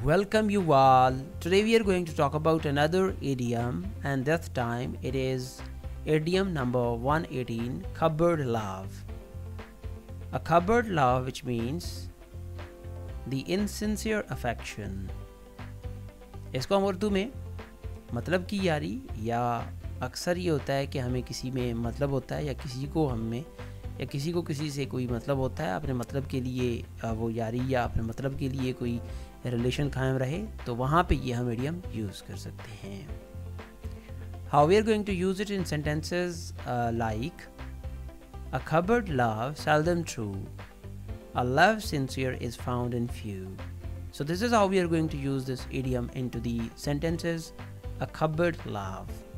Welcome you all. Today we are going to talk about another idiom, and this time it is idiom number 118, cupboard love. A cupboard love, which means the insincere affection. इसको हम उर्दू में मतलब की यारी, या अक्सर ये होता है कि हमें किसी में मतलब होता है या किसी को हम में या किसी को किसी से कोई मतलब होता है, अपने मतलब के लिए वो यारी या अपने मतलब के लिए कोई रिलेशन कायम रहे, तो वहाँ पे ये हम इडियम यूज़ कर सकते हैं. How we are going to use it in sentences like a cupboard love seldom true, a love sincere is found in few. So this is how we are going to use this idiom into the sentences, a cupboard love.